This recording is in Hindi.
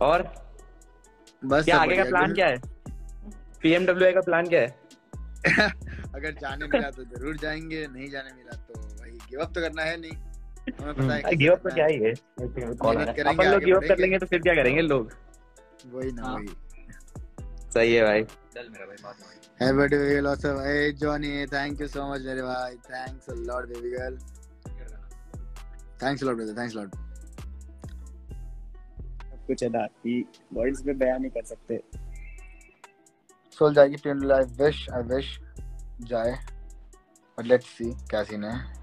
और बस क्या सब आगे का बढ़िया प्लान गुरु। क्या है? पीएमडब्ल्यूआई का प्लान क्या है? अगर जाने मिला तो जरूर जाएंगे, नहीं जाने मिला तो भाई गिव अप तो करना है नहीं, हमें पता है कैसे गिव अप तो करना क्या है। ही है। कौन है मेहनत करेंगे, अपन लोग आगे गिव अप कर बढ़ेंगे। लेंगे तो फिर क्या करेंगे लोग। वही ना, हाँ वही। सही है भाई। चल मेरा भाई बात मान। Happy birthday, awesome. Hey Johnny, thank you so much मेरे भाई। Thanks a lot baby girl. Thanks a lot brother, thanks a lot. कुछ अदा कि वर्ड्स में बयान नहीं कर सकते। सोल जाएगी टीम लाइव, I wish जाए, but let's see क्या सीन है।